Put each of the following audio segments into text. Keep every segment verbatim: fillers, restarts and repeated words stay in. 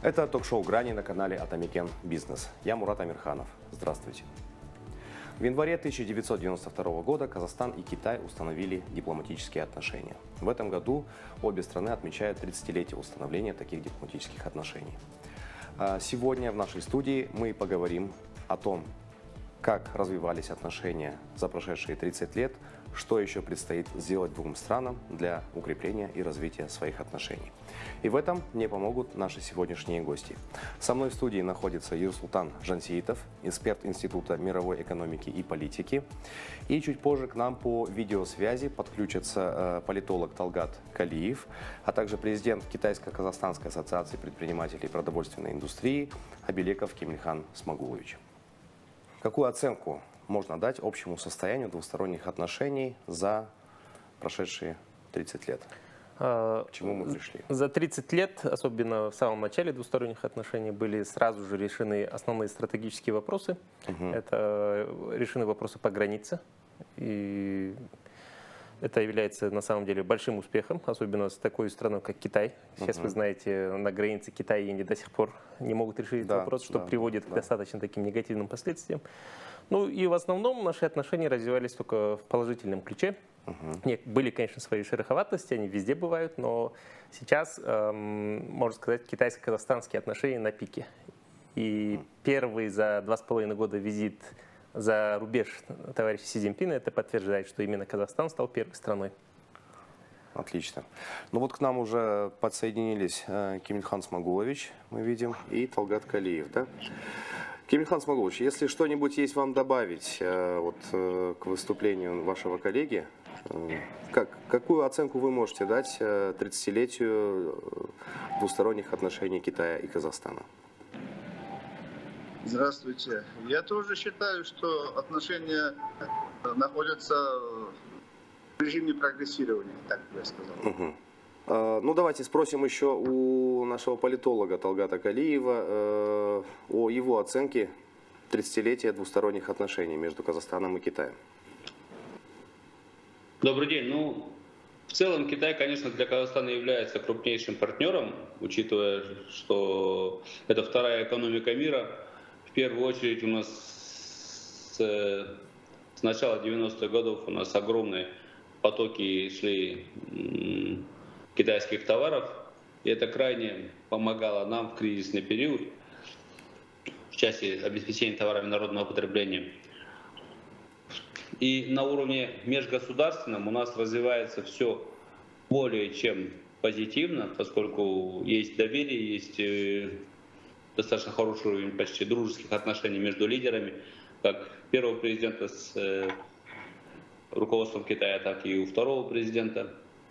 Это ток-шоу «Грани» на канале Атамикен Бизнес. Я Мурат Амирханов. Здравствуйте. В январе тысяча девятьсот девяносто второго года Казахстан и Китай установили дипломатические отношения. В этом году обе страны отмечают тридцатилетие установления таких дипломатических отношений. Сегодня в нашей студии мы поговорим о том, как развивались отношения за прошедшие тридцать лет, что еще предстоит сделать двум странам для укрепления и развития своих отношений. И в этом мне помогут наши сегодняшние гости. Со мной в студии находится Ерсултан Жансеитов, эксперт Института мировой экономики и политики. И чуть позже к нам по видеосвязи подключится политолог Талгат Калиев, а также президент Китайско-Казахстанской ассоциации предпринимателей продовольственной индустрии Абилеков Кемельхан Смагулович. Какую оценку можно дать общему состоянию двусторонних отношений за прошедшие тридцать лет? К чему мы пришли? За тридцать лет, особенно в самом начале двусторонних отношений, были сразу же решены основные стратегические вопросы. Угу. Это решены вопросы по границе. И это является на самом деле большим успехом, особенно с такой страной, как Китай. Сейчас, угу. вы знаете, на границе Китая и Индии до сих пор не могут решить да, этот вопрос, что да, приводит да. к достаточно таким негативным последствиям. Ну и в основном наши отношения развивались только в положительном ключе. Uh-huh. Были, конечно, свои шероховатости, они везде бывают, но сейчас, эм, можно сказать, китайско-казахстанские отношения на пике. И uh-huh. первый за два с половиной года визит за рубеж товарища Си Цзиньпина это подтверждает, что именно Казахстан стал первой страной. Отлично. Ну вот к нам уже подсоединились э, Кемельхан Смагулович, мы видим, и Талгат Калиев, да? Кемельхан Смагулович, если что-нибудь есть вам добавить э, вот, э, к выступлению вашего коллеги, э, как, какую оценку вы можете дать э, тридцатилетию двусторонних отношений Китая и Казахстана? Здравствуйте. Я тоже считаю, что отношения находятся в режиме прогрессирования, так бы я сказал. Угу. Ну, давайте спросим еще у нашего политолога Талгата Калиева э, о его оценке тридцатилетия двусторонних отношений между Казахстаном и Китаем. Добрый день. Ну, в целом Китай, конечно, для Казахстана является крупнейшим партнером, учитывая, что это вторая экономика мира. В первую очередь у нас с, с начала девяностых годов у нас огромные потоки шли китайских товаров, и это крайне помогало нам в кризисный период в части обеспечения товарами народного потребления. И на уровне межгосударственном у нас развивается все более чем позитивно, поскольку есть доверие, есть достаточно хороший уровень почти дружеских отношений между лидерами, как первого президента с руководством Китая, так и у второго президента.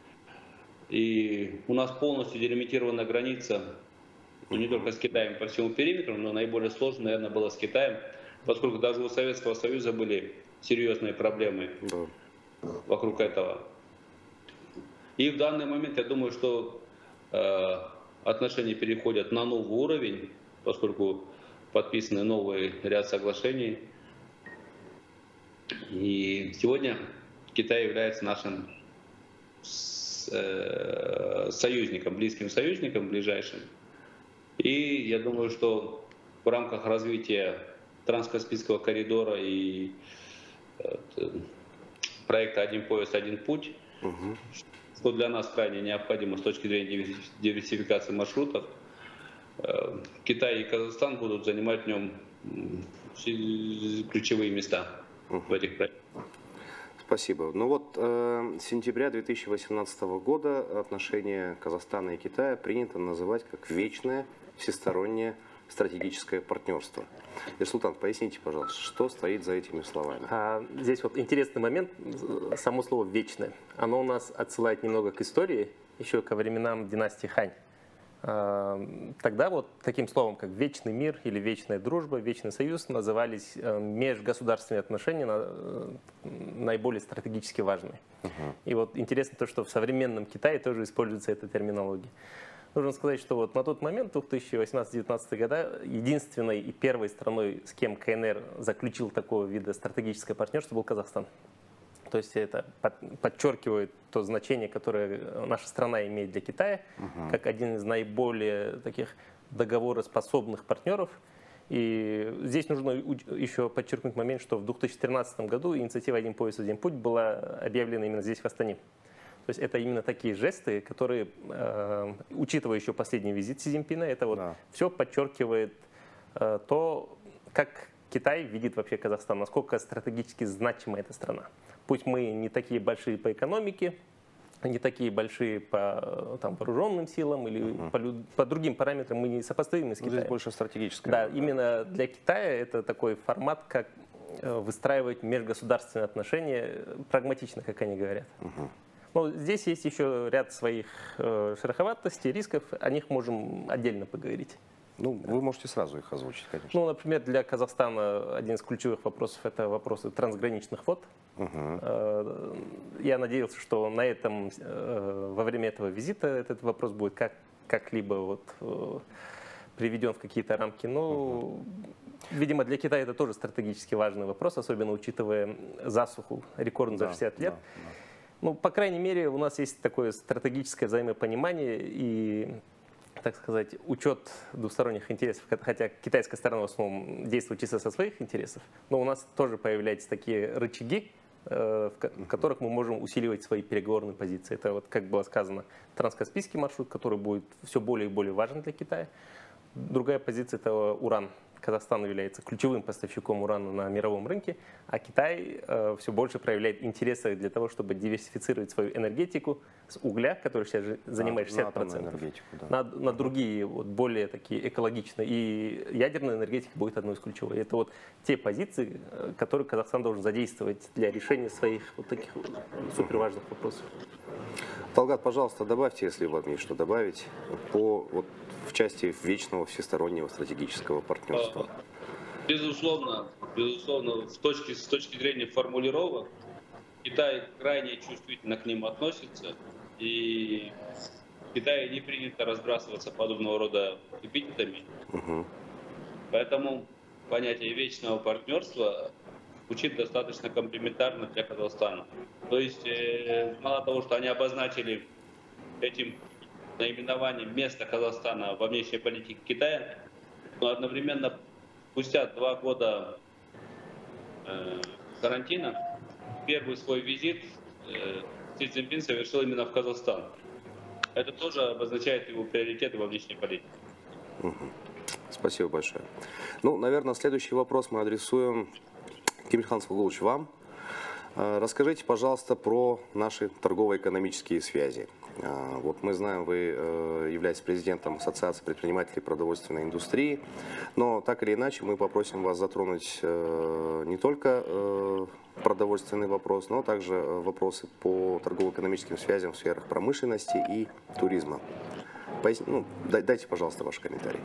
И у нас полностью делимитирована граница, ну, не только с Китаем по всему периметру, но наиболее сложно, наверное, было с Китаем, поскольку даже у Советского Союза были серьезные проблемы да. вокруг этого. И в данный момент я думаю, что э, отношения переходят на новый уровень, поскольку подписаны новый ряд соглашений. И сегодня Китай является нашим союзником, близким союзником, ближайшим. И я думаю, что в рамках развития Транскаспийского коридора и проекта «Один пояс, один путь», угу. что для нас крайне необходимо с точки зрения диверсификации маршрутов, Китай и Казахстан будут занимать в нем ключевые места угу. в этих проектах. Спасибо. Ну вот, э, с сентября две тысячи восемнадцатого года отношения Казахстана и Китая принято называть как вечное всестороннее стратегическое партнерство. Ерсултан, поясните, пожалуйста, что стоит за этими словами? А, здесь вот интересный момент, само слово «вечное». Оно у нас отсылает немного к истории, еще ко временам династии Хань. Тогда вот таким словом, как вечный мир или вечная дружба, вечный союз назывались межгосударственные отношения наиболее стратегически важные. Uh-huh. И вот интересно то, что в современном Китае тоже используется эта терминология. Нужно сказать, что вот на тот момент, две тысячи восемнадцатый — две тысячи девятнадцатый года, единственной и первой страной, с кем КНР заключил такого вида стратегическое партнерство, был Казахстан. То есть это подчеркивает то значение, которое наша страна имеет для Китая, угу. как один из наиболее таких договороспособных партнеров. И здесь нужно еще подчеркнуть момент, что в две тысячи тринадцатом году инициатива «Один пояс, один путь» была объявлена именно здесь, в Астане. То есть это именно такие жесты, которые, э, учитывая еще последний визит Си Цзиньпина, это вот да. все подчеркивает э, то, как Китай видит вообще Казахстан, насколько стратегически значима эта страна. Пусть мы не такие большие по экономике, не такие большие по там, вооруженным силам или uh-huh. по, по другим параметрам, мы не сопоставимы с Китаем. Здесь больше стратегическое. Да, именно для Китая это такой формат, как выстраивать межгосударственные отношения прагматично, как они говорят. Uh-huh. Но здесь есть еще ряд своих э, шероховатостей, рисков, о них можем отдельно поговорить. Ну, да. Вы можете сразу их озвучить, конечно. Ну, например, для Казахстана один из ключевых вопросов – это вопросы трансграничных вод. Uh-huh. Я надеялся, что на этом, во время этого визита этот вопрос будет как, как-либо вот приведен в какие-то рамки. Но, uh-huh. видимо, для Китая это тоже стратегически важный вопрос, особенно учитывая засуху рекордную за шестьдесят лет. Да, да. Ну, по крайней мере, у нас есть такое стратегическое взаимопонимание и, так сказать, учет двусторонних интересов, хотя китайская сторона в основном действует чисто со своих интересов, но у нас тоже появляются такие рычаги, в которых мы можем усиливать свои переговорные позиции. Это, вот, как было сказано, транскаспийский маршрут, который будет все более и более важен для Китая. Другая позиция – это уран. Казахстан является ключевым поставщиком урана на мировом рынке, а Китай э, все больше проявляет интересы для того, чтобы диверсифицировать свою энергетику с угля, который сейчас занимает шестьдесят процентов, на, да. на, на другие вот, более такие экологичные. И ядерная энергетика будет одной из ключевых. Это вот те позиции, которые Казахстан должен задействовать для решения своих вот таких вот суперважных вопросов. Талгат, пожалуйста, добавьте, если вам есть что добавить, по, вот, в части вечного всестороннего стратегического партнерства. Безусловно, безусловно, с точки, с точки зрения формулировок, Китай крайне чувствительно к ним относится, и в Китае не принято разбрасываться подобного рода эпитетами. Угу. Поэтому понятие вечного партнерства звучит достаточно комплементарно для Казахстана. То есть, э, мало того, что они обозначили этим наименованием место Казахстана во внешней политике Китая, но одновременно спустя два года э, карантина первый свой визит э, Си Цзиньпин совершил именно в Казахстан. Это тоже обозначает его приоритеты во внешней политике. Угу. Спасибо большое. Ну, наверное, следующий вопрос мы адресуем, Кемельхан Сфагулович, вам. Расскажите, пожалуйста, про наши торгово-экономические связи. Вот мы знаем, вы являетесь президентом Ассоциации предпринимателей продовольственной индустрии, но так или иначе мы попросим вас затронуть не только продовольственный вопрос, но также вопросы по торгово-экономическим связям в сферах промышленности и туризма. Поясни, ну, дайте, пожалуйста, ваш комментарий.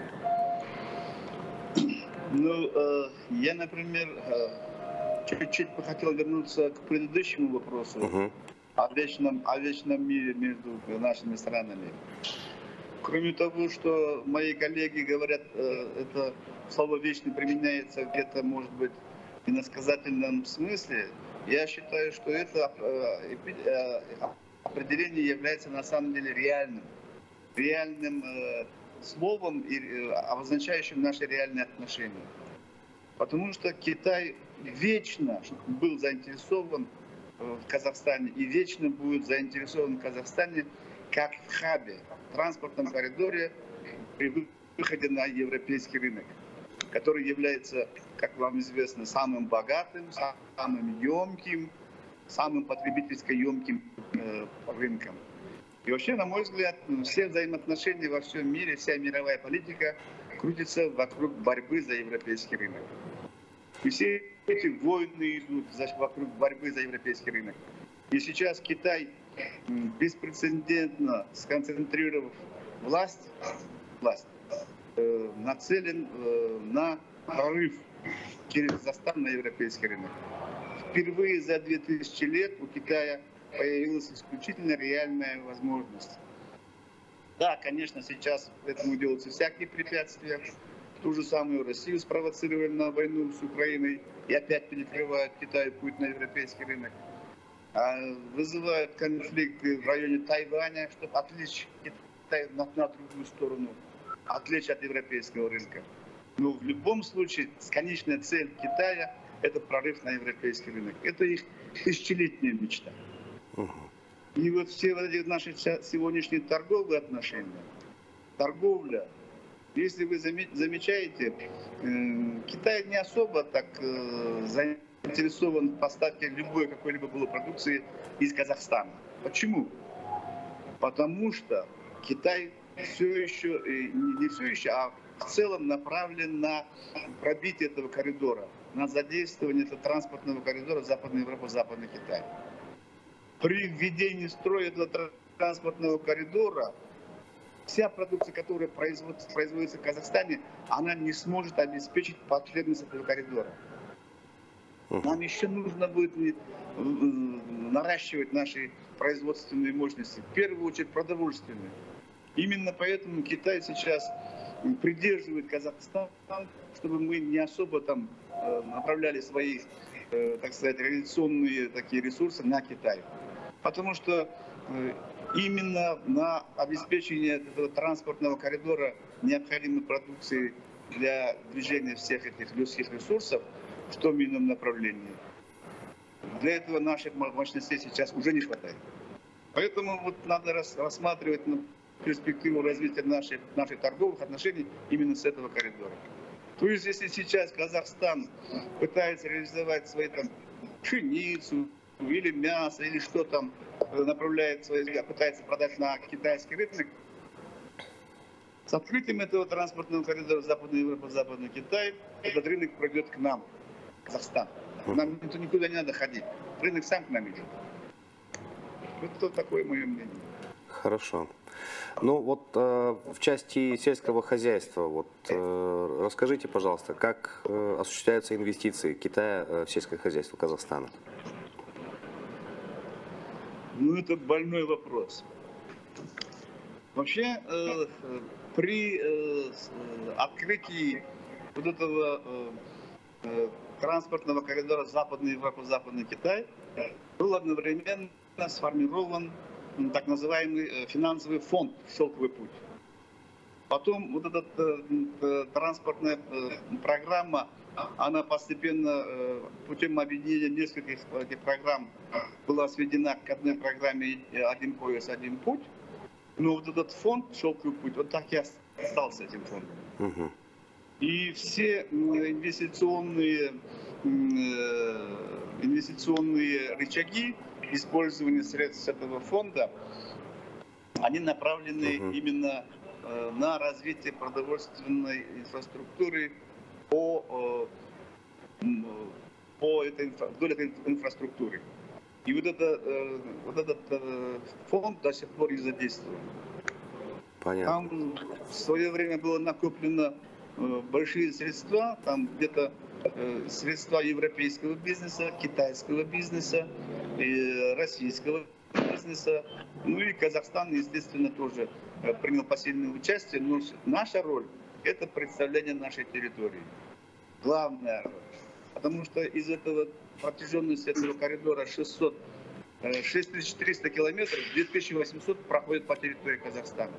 Ну, э, я, например, э, чуть-чуть бы хотел вернуться к предыдущему вопросу uh-huh. о, вечном, о вечном мире между нашими странами. Кроме того, что мои коллеги говорят, э, это слово «вечный» применяется где-то, может быть, в иносказательном смысле, я считаю, что это э, э, определение является на самом деле реальным. Реальным э, словом, обозначающим наши реальные отношения. Потому что Китай вечно был заинтересован в Казахстане и вечно будет заинтересован в Казахстане как в хабе, транспортном коридоре при выходе на европейский рынок, который является, как вам известно, самым богатым, самым емким, самым потребительско емким э, рынком. И вообще, на мой взгляд, все взаимоотношения во всем мире, вся мировая политика крутится вокруг борьбы за европейский рынок. И все эти войны идут вокруг борьбы за европейский рынок. И сейчас Китай, беспрецедентно сконцентрировав власть, власть нацелен на прорыв через Казахстан на европейский рынок. Впервые за две тысячи лет у Китая появилась исключительно реальная возможность. Да, конечно, сейчас этому делаются всякие препятствия. Ту же самую Россию спровоцировали на войну с Украиной и опять перекрывают Китаю путь на европейский рынок. А вызывают конфликты в районе Тайваня, чтобы отвлечь Китай на, на другую сторону. отличие от европейского рынка. Но в любом случае конечная цель Китая – это прорыв на европейский рынок. Это их тысячелетняя мечта. И вот все вот эти наши сегодняшние торговые отношения, торговля, если вы замечаете, Китай не особо так заинтересован в поставке любой какой-либо было продукции из Казахстана. Почему? Потому что Китай все еще, не все еще, а в целом направлен на пробитие этого коридора, на задействование этого транспортного коридора Западной Европы, Западный Китай. При введении строя этого транспортного коридора вся продукция, которая производится, производится в Казахстане, она не сможет обеспечить потребность этого коридора. Нам еще нужно будет наращивать наши производственные мощности, в первую очередь продовольственные. Именно поэтому Китай сейчас придерживает Казахстан, чтобы мы не особо там направляли свои, так сказать, реализационные такие ресурсы на Китай. Потому что именно на обеспечение этого транспортного коридора необходимой продукции для движения всех этих людских ресурсов в том или ином направлении. Для этого наших мощностей сейчас уже не хватает. Поэтому вот надо рассматривать перспективу развития наших, наших торговых отношений именно с этого коридора. То есть, если сейчас Казахстан пытается реализовать свои там пшеницу или мясо, или что там направляет свои, пытается продать на китайский рынок, с открытием этого транспортного коридора Западной Европы, Западный Китай, этот рынок пройдет к нам, Казахстан. Нам никуда не надо ходить. Рынок сам к нам идет. Это такое мое мнение. Хорошо. Ну вот э, в части сельского хозяйства, вот, э, расскажите, пожалуйста, как э, осуществляются инвестиции Китая э, в сельское хозяйство Казахстана? Ну, это больной вопрос. Вообще, э, при э, открытии вот этого э, э, транспортного коридора Западной Европы, Западный Китай, был одновременно сформирован так называемый финансовый фонд «Шелковый путь». Потом вот эта э, транспортная э, программа, она постепенно э, путем объединения нескольких этих программ была сведена к одной программе «Один пояс, один путь». Но вот этот фонд «Шелковый путь», вот так и остался этим фондом. Угу. И все инвестиционные, э, инвестиционные рычаги использования средств этого фонда, они направлены uh-huh. именно э, на развитие продовольственной инфраструктуры по, э, по этой, вдоль этой инфраструктуры. И вот, это, э, вот этот э, фонд до сих пор не задействован. Понятно. Там в свое время было накоплено э, большие средства, там где-то средства европейского бизнеса, китайского бизнеса, и российского бизнеса. Ну и Казахстан, естественно, тоже принял посильное участие. Но наша роль – это представление нашей территории. Главная роль. Потому что из этого протяженности этого коридора шестьсот, шесть тысяч триста километров, две тысячи восемьсот проходит по территории Казахстана.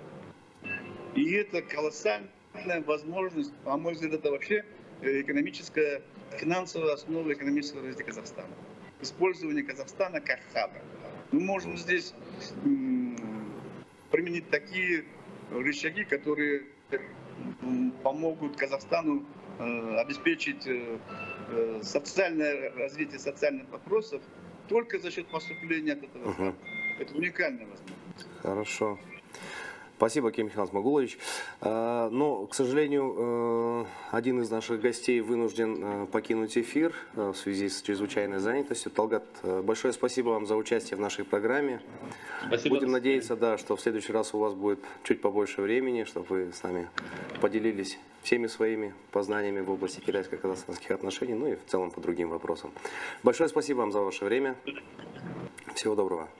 И это колоссальная возможность, на мой взгляд, это вообще экономическая, финансовая основа экономического развития Казахстана. Использование Казахстана как хаба. Мы можем здесь м, применить такие рычаги, которые м, помогут Казахстану э, обеспечить э, социальное развитие социальных вопросов только за счет поступления от этого. Угу. Это уникальная возможность. Хорошо. Спасибо, Кемхин Смагулович. Но, к сожалению, один из наших гостей вынужден покинуть эфир в связи с чрезвычайной занятостью. Талгат, большое спасибо вам за участие в нашей программе. Спасибо. Будем надеяться, да, что в следующий раз у вас будет чуть побольше времени, чтобы вы с нами поделились всеми своими познаниями в области китайско-казахстанских отношений, ну и в целом по другим вопросам. Большое спасибо вам за ваше время. Всего доброго.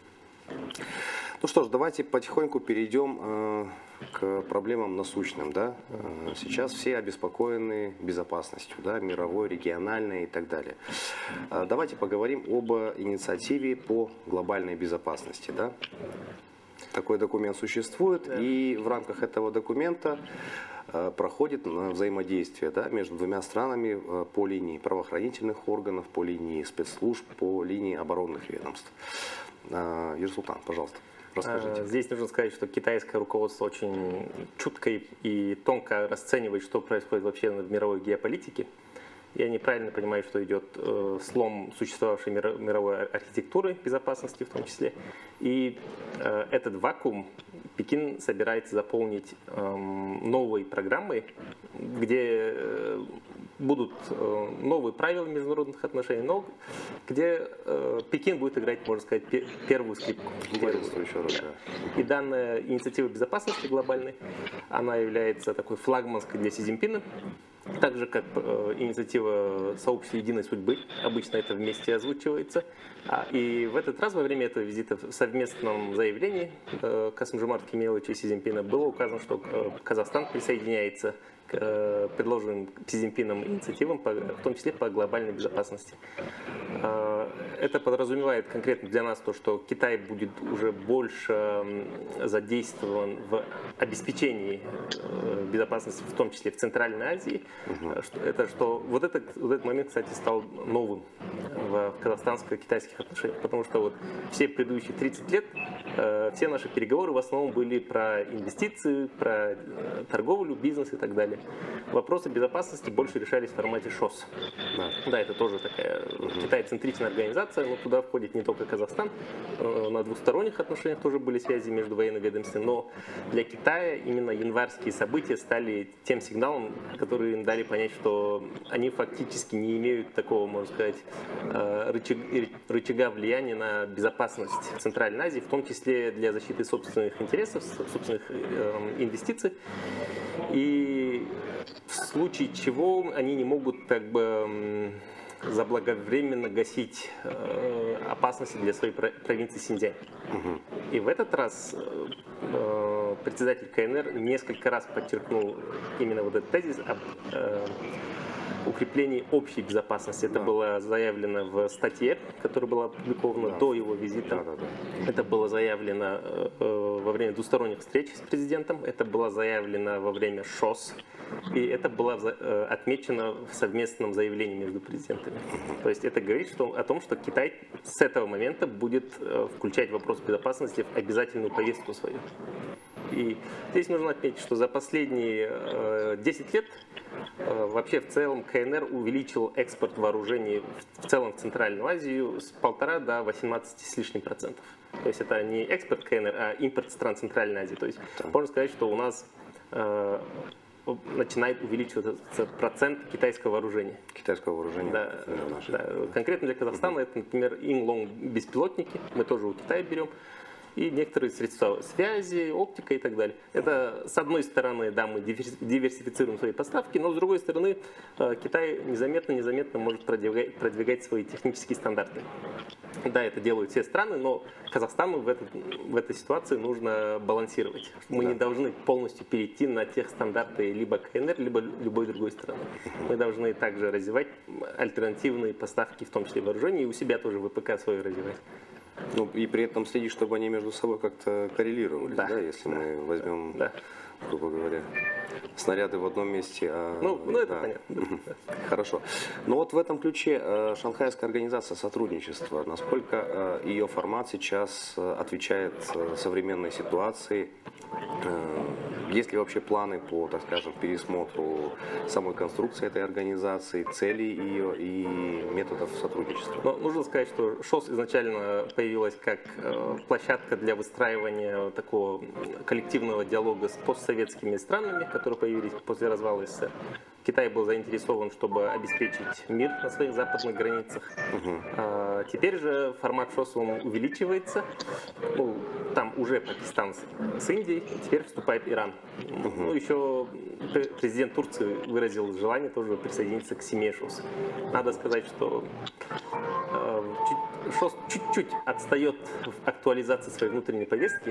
Ну что ж, давайте потихоньку перейдем э, к проблемам насущным. Да? Э, сейчас все обеспокоены безопасностью, да, мировой, региональной и так далее. Э, давайте поговорим об инициативе по глобальной безопасности. Да? Такой документ существует, да. И в рамках этого документа э, проходит взаимодействие, да, между двумя странами э, по линии правоохранительных органов, по линии спецслужб, по линии оборонных ведомств. Э, Юрий Султан, пожалуйста. Расскажите. Здесь нужно сказать, что китайское руководство очень чутко и тонко расценивает, что происходит вообще в мировой геополитике. И они правильно понимают, что идет э, слом существовавшей мировой архитектуры безопасности в том числе. И э, этот вакуум Пекин собирается заполнить э, новой программой, где э, будут э, новые правила международных отношений, но где э, Пекин будет играть, можно сказать, пе первую скрипку. Первую роль, да. И данная инициатива безопасности глобальной, она является такой флагманской для Си Цзиньпина. Так же, как э, инициатива сообщества единой судьбы, обычно это вместе озвучивается. А, и в этот раз, во время этого визита, в совместном заявлении э, Касым-Жомарт Кемеловича и Си Цзиньпина было указано, что э, Казахстан присоединяется к э, предложенным Си Цзиньпином инициативам, по, в том числе по глобальной безопасности. Э, это подразумевает конкретно для нас то, что Китай будет уже больше задействован в обеспечении э, безопасности, в том числе в Центральной Азии. Угу. Это что вот, это, вот этот момент, кстати, стал новым в казахстанско-китайских отношениях, потому что вот все предыдущие тридцать лет э, все наши переговоры в основном были про инвестиции, про э, торговлю, бизнес и так далее. Вопросы безопасности больше решались в формате ШОС. Да, да, это тоже такая угу. Китай-центричная организация, но туда входит не только Казахстан. Э, на двусторонних отношениях тоже были связи между военными ведомствами, но для Китая именно январские события стали тем сигналом, который им дали понять, что они фактически не имеют такого, можно сказать, рычага, рычага влияния на безопасность в Центральной Азии, в том числе для защиты собственных интересов, собственных инвестиций. И в случае чего они не могут как бы заблаговременно гасить э, опасности для своей провинции Синьцзянь. Угу. И в этот раз э, председатель КНР несколько раз подчеркнул именно вот этот тезис об э, укреплении общей безопасности. Это да. было заявлено в статье, которая была опубликована да. до его визита. Да, да, да. Это было заявлено э, во время двусторонних встреч с президентом. Это было заявлено во время ШОС. И это было э, отмечено в совместном заявлении между президентами. То есть это говорит что, о том, что Китай с этого момента будет э, включать вопрос безопасности в обязательную повестку свою. И здесь нужно отметить, что за последние э, десять лет э, вообще в целом КНР увеличил экспорт вооружений в, в целом в Центральную Азию с полтора до восемнадцати с лишним процентов. То есть это не экспорт КНР, а импорт стран Центральной Азии. То есть можно сказать, что у нас э, начинает увеличиваться процент китайского вооружения. Китайского вооружения? Да, да. Конкретно для Казахстана это, например, Инлонг беспилотники, мы тоже у Китая берем. И некоторые средства связи, оптика и так далее. Это, с одной стороны, да, мы диверсифицируем свои поставки, но с другой стороны, Китай незаметно-незаметно может продвигать, продвигать свои технические стандарты. Да, это делают все страны, но Казахстану в, этот, в этой ситуации нужно балансировать. Мы да. не должны полностью перейти на тех стандарты либо КНР, либо любой другой страны. Мы должны также развивать альтернативные поставки, в том числе вооружений, и у себя тоже ВПК свое развивать. Ну, и при этом следить, чтобы они между собой как-то коррелировались, да, да если да. мы возьмем, да. грубо говоря, снаряды в одном месте. А... Ну, ну, это да. понятно. Хорошо. Но вот в этом ключе Шанхайская организация сотрудничества, насколько ее формат сейчас отвечает современной ситуации? Есть ли вообще планы по, так скажем, пересмотру самой конструкции этой организации, целей ее и методов сотрудничества? Но нужно сказать, что ШОС изначально появилась как площадка для выстраивания такого коллективного диалога с постсоветскими странами, которые появились после развала СССР. Китай был заинтересован, чтобы обеспечить мир на своих западных границах. Угу. А, теперь же формат ШОС он увеличивается. Ну, там уже Пакистан с, с Индией, теперь вступает Иран. Угу. Ну, еще президент Турции выразил желание тоже присоединиться к семье ШОС. Надо сказать, что э, чуть, ШОС чуть-чуть отстает в актуализации своей внутренней повестки.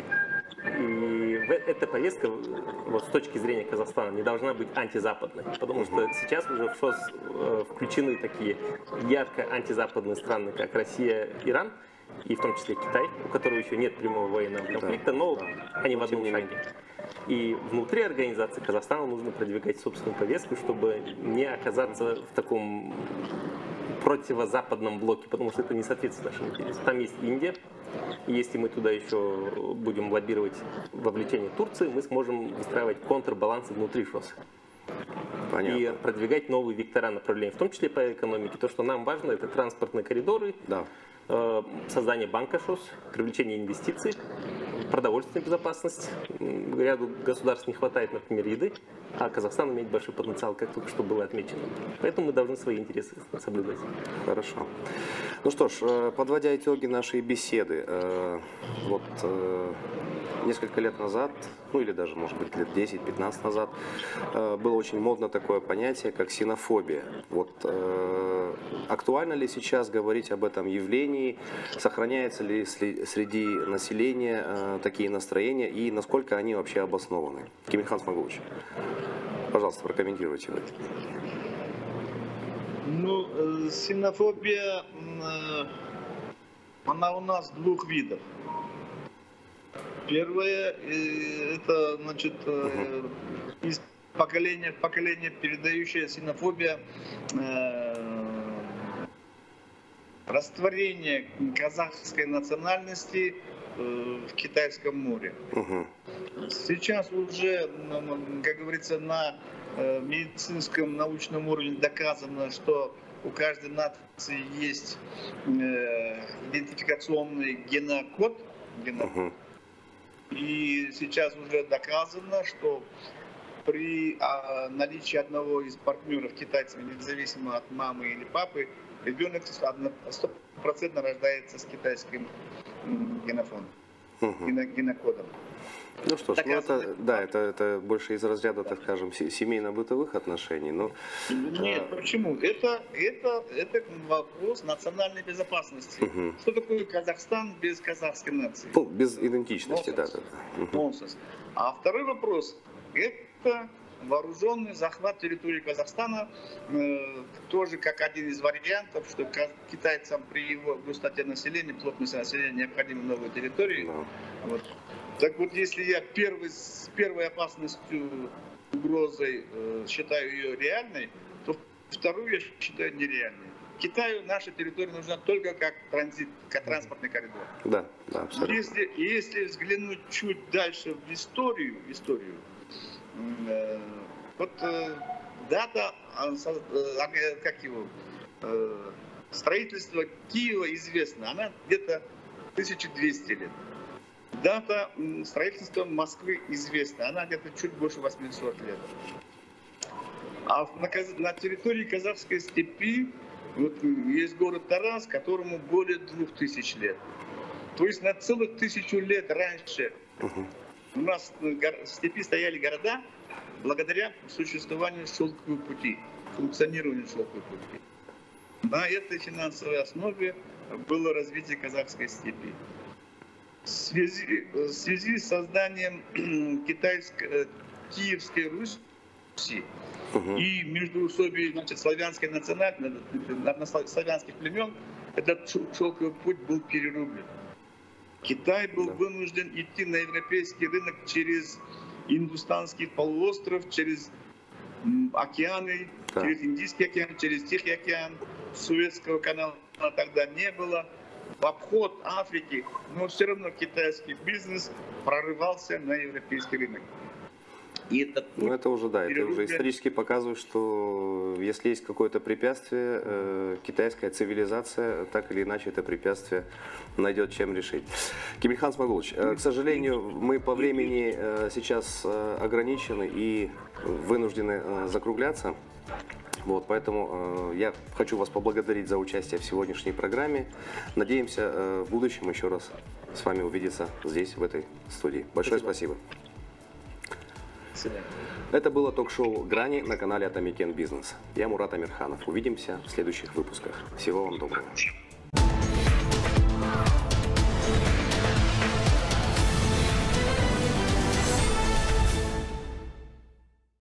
И эта повестка, вот, с точки зрения Казахстана, не должна быть антизападной, потому что сейчас уже в ШОС включены такие ярко антизападные страны, как Россия, Иран, и в том числе Китай, у которого еще нет прямого военного конфликта, но они в одном шаге. И внутри организации Казахстану нужно продвигать собственную повестку, чтобы не оказаться в таком противозападном блоке, потому что это не соответствует нашим интересам. Там есть Индия, и если мы туда еще будем лоббировать вовлечение Турции, мы сможем выстраивать контрбалансы внутри ШОС. Понятно. И продвигать новые вектора направления, в том числе по экономике. То, что нам важно, это транспортные коридоры, Да. э, создание банка ШОС, привлечение инвестиций, продовольственная безопасность. М, Ряду государств не хватает, например, еды, а Казахстан имеет большой потенциал, как только что было отмечено. Поэтому мы должны свои интересы соблюдать. Хорошо. Ну что ж, э, подводя итоги нашей беседы, э, вот э, несколько лет назад, ну или даже, может быть, лет десять-пятнадцать назад, э, было очень модно такое понятие, как ксенофобия. Вот э, актуально ли сейчас говорить об этом явлении, сохраняется ли сли- среди населения э, такие настроения и насколько они вообще обоснованы? Кемельхан Смагулович, пожалуйста, прокомментируйте вы. Ну, э, ксенофобия, э, она у нас двух видов. Первое, э, это, значит, э, из поколения в поколение передающая ксенофобия, э, растворение казахской национальности э, в Китайском море. Угу. Сейчас уже, как говорится, на э, медицинском научном уровне доказано, что у каждой нации есть э, идентификационный генокод. генокод. Угу. И сейчас уже доказано, что при а, наличии одного из партнеров китайцев, независимо от мамы или папы, ребенок стопроцентно рождается с китайским генофондом, Угу. гено- генокодом. Ну что ж, ну Доказано. это, да, это, это больше из разряда, так скажем, се- семейно-бытовых отношений. Но, Нет, э, почему? Это, это, это вопрос национальной безопасности. Мгм. Что такое Казахстан без казахской нации? ну, без идентичности, да, да, да. Мгм. Нонсенс. А второй вопрос – это вооруженный захват территории Казахстана, э, тоже как один из вариантов, что ка- китайцам при его густоте населения, плотности населения необходимы новые территории. Да. Вот. Так вот, если я первый, с первой опасностью, угрозой э, считаю ее реальной, то вторую я считаю нереальной. Китаю наша территория нужна только как транзит, как транспортный коридор. Да, да, абсолютно. Если, если взглянуть чуть дальше в историю, в историю э, вот э, дата э, со- э, как его, э, строительства Киева известна, она где-то тысяча двести лет. Дата м, строительства Москвы известна, она где-то чуть больше восьмисот лет. А на, Каз- на территории казахской степи вот, есть город Тарас, которому более двух тысяч лет. То есть на целых тысячу лет раньше Мгм. у нас в степи стояли города благодаря существованию шелкового пути, функционированию шелкового пути. На этой финансовой основе было развитие казахской степи. В связи, в связи с созданием китайской, Киевской Руси Мгм. и междоусобий, значит, славянской национальности, славянских племен, этот шелковый путь был перерублен. Китай был Да. вынужден идти на европейский рынок через Индустанский полуостров, через м, океаны, Да. через Индийский океан, через Тихий океан. Суэцкого канала тогда не было. В обход Африки, но все равно китайский бизнес прорывался на европейский рынок. И этот Ну, путь это уже, да, это уже перерублен. исторически показывает, что если есть какое-то препятствие, э, китайская цивилизация, так или иначе, это препятствие найдет чем решить. Кемельхан Смагулович, э, к сожалению, мы по времени э, сейчас э, ограничены и вынуждены э, закругляться. Вот, поэтому э, я хочу вас поблагодарить за участие в сегодняшней программе. Надеемся э, в будущем еще раз с вами увидеться здесь, в этой студии. Большое спасибо. До свидания. Это было ток-шоу «Грани» на канале Атамикен Бизнес. Я Мурат Амирханов. Увидимся в следующих выпусках. Всего вам доброго.